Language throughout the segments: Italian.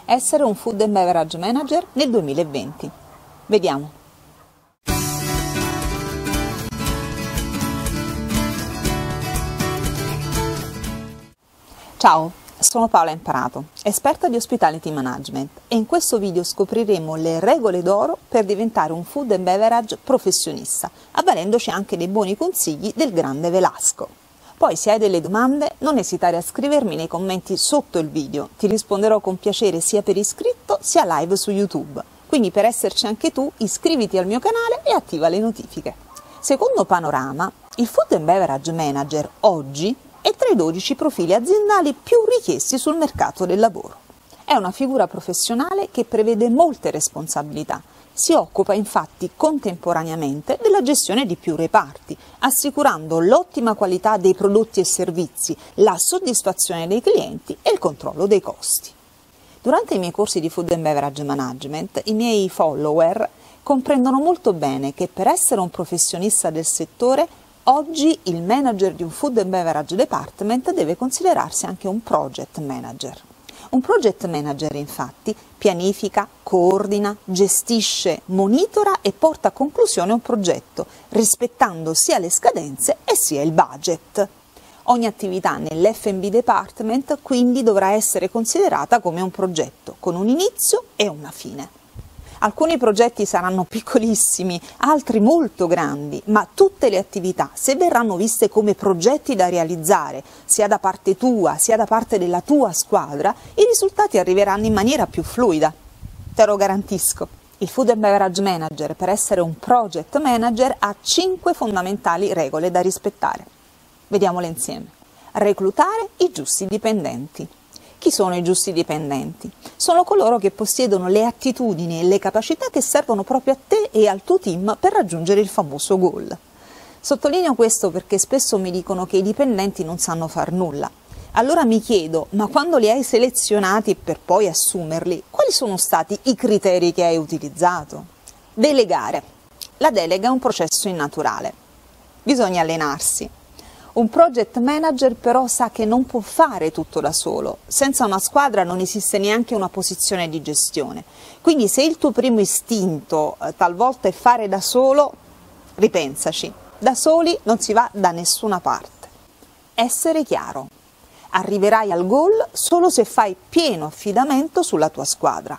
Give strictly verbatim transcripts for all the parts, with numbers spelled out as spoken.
Essere un Food and Beverage Manager nel duemilaventi. Vediamo. Ciao, sono Paola Imparato, esperta di Hospitality Management, e in questo video scopriremo le regole d'oro per diventare un Food and Beverage professionista, avvalendoci anche dei buoni consigli del grande Velasco. Poi, se hai delle domande, non esitare a scrivermi nei commenti sotto il video, ti risponderò con piacere sia per iscritto sia live su YouTube. Quindi, per esserci anche tu, iscriviti al mio canale e attiva le notifiche. Secondo Panorama, il Food and Beverage Manager oggi è tra i dodici profili aziendali più richiesti sul mercato del lavoro. È una figura professionale che prevede molte responsabilità. Si occupa infatti contemporaneamente della gestione di più reparti, assicurando l'ottima qualità dei prodotti e servizi, la soddisfazione dei clienti e il controllo dei costi. Durante i miei corsi di Food and Beverage Management, i miei follower comprendono molto bene che per essere un professionista del settore, oggi il manager di un Food and Beverage Department deve considerarsi anche un project manager. Un project manager, infatti, pianifica, coordina, gestisce, monitora e porta a conclusione un progetto, rispettando sia le scadenze e sia il budget. Ogni attività nell'F and B Department quindi dovrà essere considerata come un progetto, con un inizio e una fine. Alcuni progetti saranno piccolissimi, altri molto grandi, ma tutte le attività, se verranno viste come progetti da realizzare, sia da parte tua, sia da parte della tua squadra, i risultati arriveranno in maniera più fluida. Te lo garantisco. Il Food and Beverage Manager, per essere un project manager, ha cinque fondamentali regole da rispettare. Vediamole insieme. Reclutare i giusti dipendenti. Chi sono i giusti dipendenti? Sono coloro che possiedono le attitudini e le capacità che servono proprio a te e al tuo team per raggiungere il famoso goal. Sottolineo questo perché spesso mi dicono che i dipendenti non sanno far nulla. Allora mi chiedo, ma quando li hai selezionati per poi assumerli, quali sono stati i criteri che hai utilizzato? Delegare. La delega è un processo innaturale. Bisogna allenarsi. Un project manager però sa che non può fare tutto da solo. Senza una squadra non esiste neanche una posizione di gestione. Quindi se il tuo primo istinto eh, talvolta è fare da solo, ripensaci. Da soli non si va da nessuna parte. Essere chiaro. Arriverai al goal solo se fai pieno affidamento sulla tua squadra.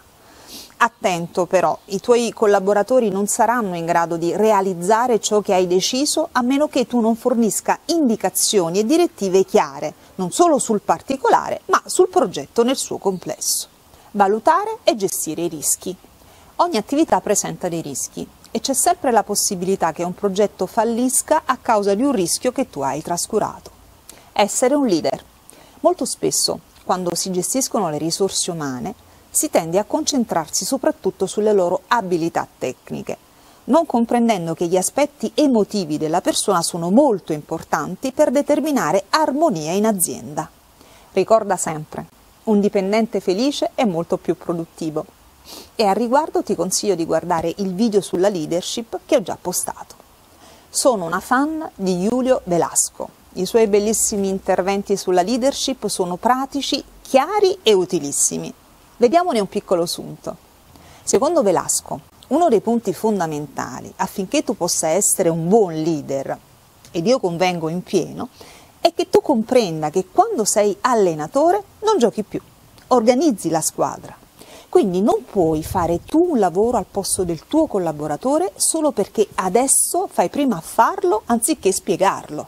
Attento però, i tuoi collaboratori non saranno in grado di realizzare ciò che hai deciso a meno che tu non fornisca indicazioni e direttive chiare, non solo sul particolare, ma sul progetto nel suo complesso. Valutare e gestire i rischi. Ogni attività presenta dei rischi e c'è sempre la possibilità che un progetto fallisca a causa di un rischio che tu hai trascurato. Essere un leader. Molto spesso, quando si gestiscono le risorse umane, si tende a concentrarsi soprattutto sulle loro abilità tecniche, non comprendendo che gli aspetti emotivi della persona sono molto importanti per determinare armonia in azienda. Ricorda sempre, un dipendente felice è molto più produttivo. E al riguardo ti consiglio di guardare il video sulla leadership che ho già postato. Sono una fan di Julio Velasco. I suoi bellissimi interventi sulla leadership sono pratici, chiari e utilissimi. Vediamone un piccolo sunto. Secondo Velasco, uno dei punti fondamentali affinché tu possa essere un buon leader, ed io convengo in pieno, è che tu comprenda che quando sei allenatore non giochi più, organizzi la squadra. Quindi non puoi fare tu un lavoro al posto del tuo collaboratore solo perché adesso fai prima a farlo anziché spiegarlo.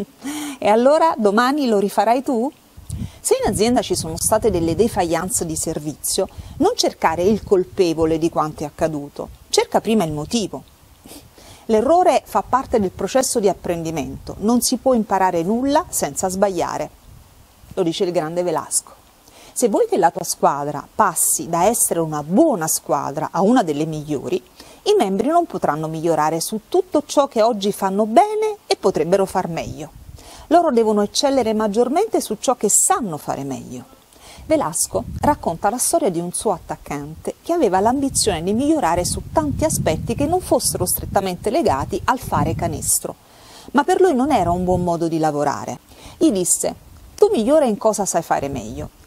E allora domani lo rifarai tu? Se in azienda ci sono state delle défaillance di servizio, non cercare il colpevole di quanto è accaduto, cerca prima il motivo. L'errore fa parte del processo di apprendimento, non si può imparare nulla senza sbagliare. Lo dice il grande Velasco. Se vuoi che la tua squadra passi da essere una buona squadra a una delle migliori, i membri non potranno migliorare su tutto ciò che oggi fanno bene e potrebbero far meglio. Loro devono eccellere maggiormente su ciò che sanno fare meglio. Velasco racconta la storia di un suo attaccante che aveva l'ambizione di migliorare su tanti aspetti che non fossero strettamente legati al fare canestro, ma per lui non era un buon modo di lavorare. Gli disse: tu migliora in cosa sai fare meglio,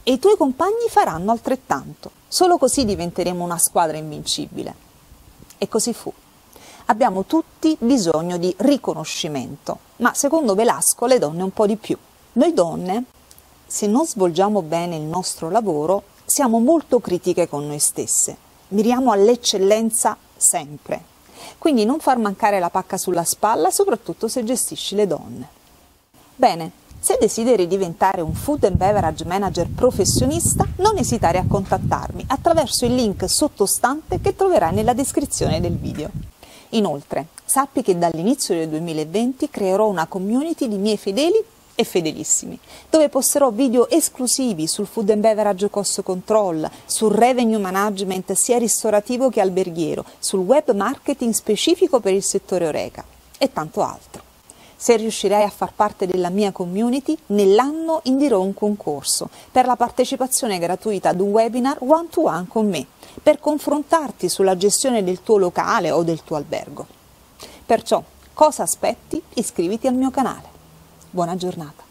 e i tuoi compagni faranno altrettanto. Solo così diventeremo una squadra invincibile. E così fu. Abbiamo tutti bisogno di riconoscimento, ma secondo Velasco le donne un po' di più. Noi donne, se non svolgiamo bene il nostro lavoro, siamo molto critiche con noi stesse. Miriamo all'eccellenza sempre. Quindi non far mancare la pacca sulla spalla, soprattutto se gestisci le donne. Bene, se desideri diventare un Food and Beverage Manager professionista, non esitare a contattarmi attraverso il link sottostante che troverai nella descrizione del video. Inoltre, sappi che dall'inizio del duemilaventi creerò una community di miei fedeli e fedelissimi, dove posterò video esclusivi sul Food and Beverage Cost Control, sul Revenue Management sia ristorativo che alberghiero, sul web marketing specifico per il settore Horeca e tanto altro. Se riuscirai a far parte della mia community, nell'anno indierò un concorso per la partecipazione gratuita ad un webinar one-to-one con me, per confrontarti sulla gestione del tuo locale o del tuo albergo. Perciò, cosa aspetti? Iscriviti al mio canale. Buona giornata.